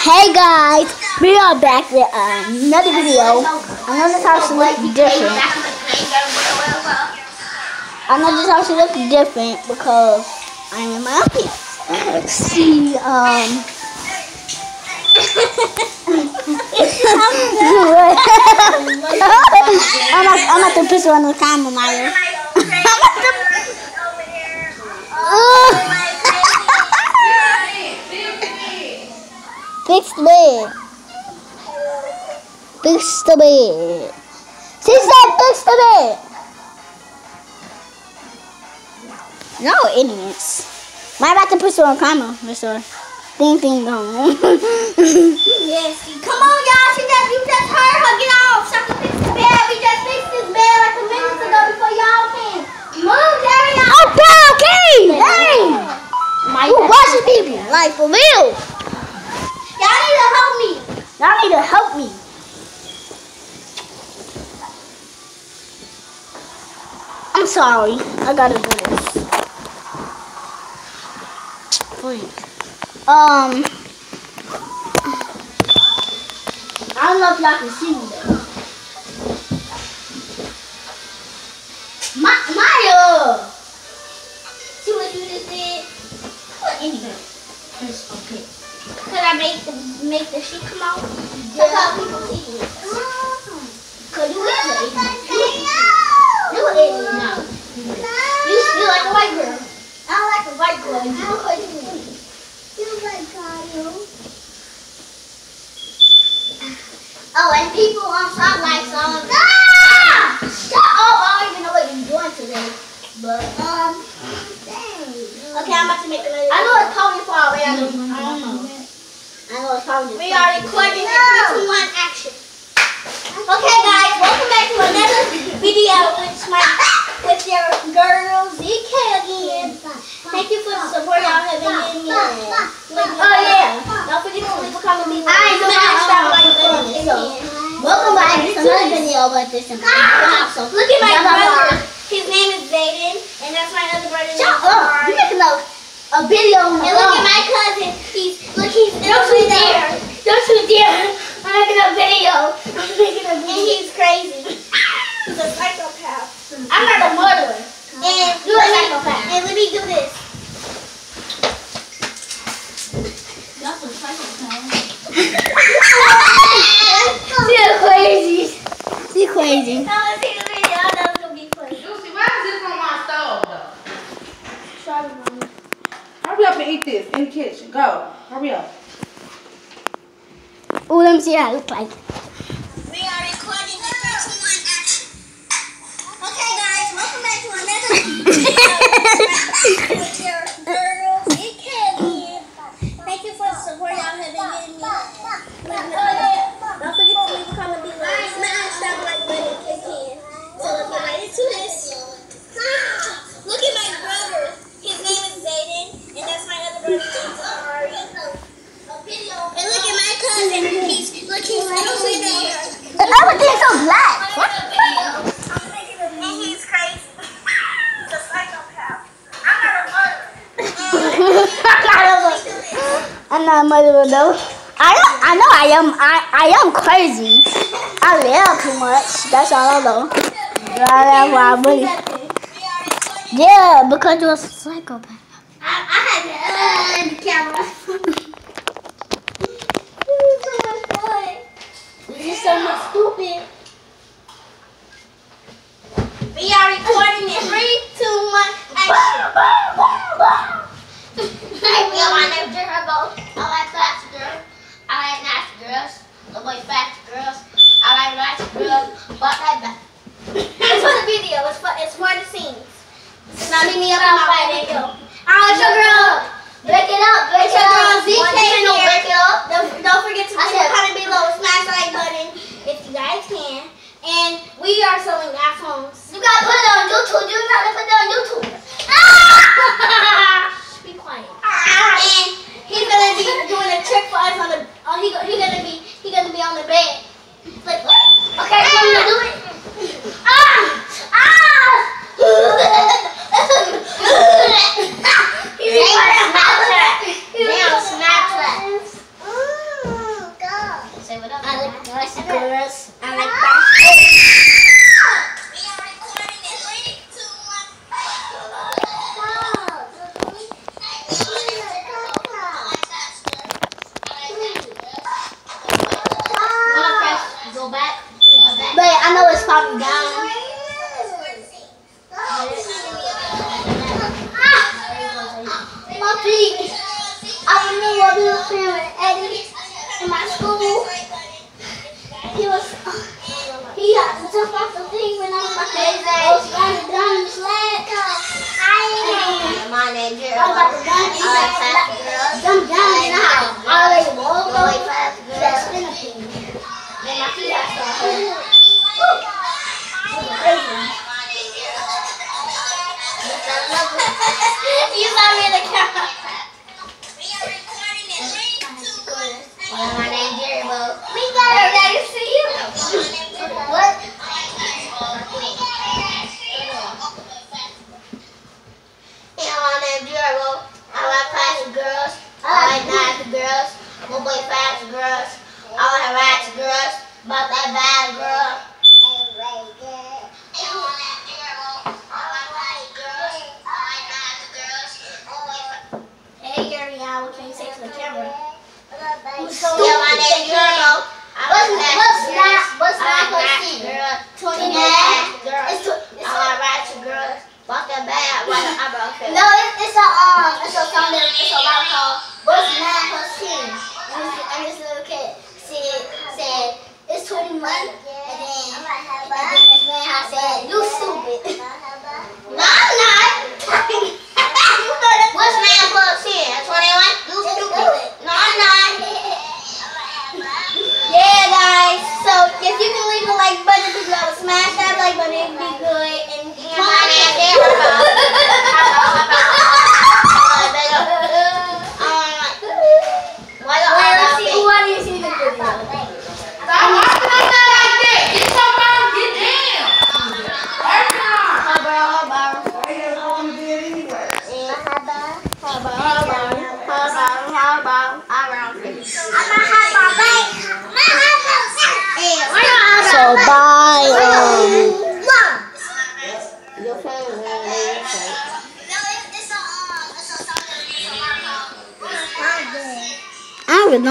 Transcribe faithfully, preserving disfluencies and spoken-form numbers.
Hey guys, we are back with another video. I know this house looks different. I know this house looks different because I'm in my office. See, um, I'm at, I'm at the picture on the camera, Maya. Fix the bed. Fix the bed. She said fix the bed. No idiots. Am I about to put you on camera, Mister Ding ding dong. Yes. Come on, y'all. She just, you just heard her get off. Shut the fix the bed. We just fixed this bed like a minute ago before y'all came. Move, Jerry. Oh, okay. Dang. Who watches people? Like, for real. Y'all need to help me. Y'all need to help me. I'm sorry. I gotta do this. Please. Um. I don't know if y'all can see me though. Ma Maya. See what you just did? What in here? It's okay. Could I make the make the shit come out? That's how people see it. Cause you is an idiot. You an idiot now. You you like a white girl. I don't like a white girl. You look like you. You like Kyle. Oh, and people on top like some. Ah! Shut up! I don't even know what you're doing today. But um, dang. Okay, I'm about to make another. I know it's probably far away. I don't, I don't know. I know it's probably. We are recording in three, two, one, action. Okay, guys, welcome back to another video with my with your girl Z K again. Thank you for the support y'all have been giving me. Oh yeah, don't forget to leave a comment below. I smash that like button if you can. Welcome back to another video about this. Look at my brother. His name is Zayden, and that's my other brother. Shut up! You're making a, a video on the And look at my cousin. He's look. He's don't you dare! Don't you dare! I'm making a video. I'm making a video. And he's crazy. He's a psychopath. I'm not a murderer. And you're a psychopath. And let me do this. That's a psychopath. She's crazy. She's crazy. Now let's see the video. I know it's gonna be funny. Lucy, why is this on my stove though? Sorry, Mama. Hurry up and eat this in the kitchen. Go. Hurry up. Oh, let me see how it looks like. We are recording the three, two, one, action. Okay, guys, welcome back to another video with your girl, Z K again. Thank you for the support y'all have been giving me. Don't forget to leave a comment below. Smash that like button if you can. So let's get right into this. Look at my brother. His name is Zayden, and that's my other brother, Ari. And look at my cousin. He's look, he's really there. Everything's so black. What? And he's crazy. He's a psychopath. I'm not a murderer. I'm not a murderer though. I am, I know I am I, I am crazy. I live too much. That's all I know. That's why I really. Yeah, because you're a psychopath. I, I had to uh, the camera. This is so much stupid. We are recording in three, two, one, action. We all want to turbo. I like fast girls. I like nice girls. The boy fast girls. I like nice girls. But like that. It's for the video. It's for it's for the scenes. Now leave me up on my way. There you go. Alright, it's your girl. Break it up. Break it up. Z K here. Break it up. Don't, don't forget to leave a comment below. Smash the like button if you guys can. And we are selling iPhones. You gotta put it on YouTube. You gotta put it on YouTube. Ah! Be quiet. And he's gonna be doing a trick for us on the. Oh, he he gonna be he gonna be on the bed. Like what? Okay, so I'm gonna do it. Ah! Ah! He's on Snapchat. He's on Snapchat. nice girls. I like fast. Go back. But I know it's probably down. My feet. I remember we were playing with Eddie in my school. He was, he had to jump off the thing when I was my kids. I was running down the sled. My name is I was about to run. He said, jump down and I always walk away fast. That spinner thing. Then my feet got started. You saw me in the camera. My name's Jerry Bo. We got it. I can see you. What? Yeah, my name's Jerry Bo. I like fast girls. I like nice girls. I'm gonna play fast girls. I like rats girls. About that bad girl. Hey, Gary, what can you say to the camera? So yeah, my name's Turbo. What's what's not what's not percent? Twenty-nine. Girls. I like ratchet girls. Fuck that bad. Why the eyebrow fit? No, it's it's a um it's a song that it's a rap called What's Nine Plus Ten. And this and this little kid said said it's twenty-one and then and then this man I said you stupid. No, I'm not. What's nine plus ten? Twenty-one. You stupid. No, I'm not. Yeah, guys. So if you can leave a like button, people that would smash that like button, it'd be good. And and my name is Let's see. Who want to see the video? Stop walking like that like that. Get your mom, get down. Every time. Hi, bro. Hi, bro. Why you don't want to do it anyway? Hi, bro. Hi, bro. Hi, bro. Hi, bro. Hi, bro. So bye. Um.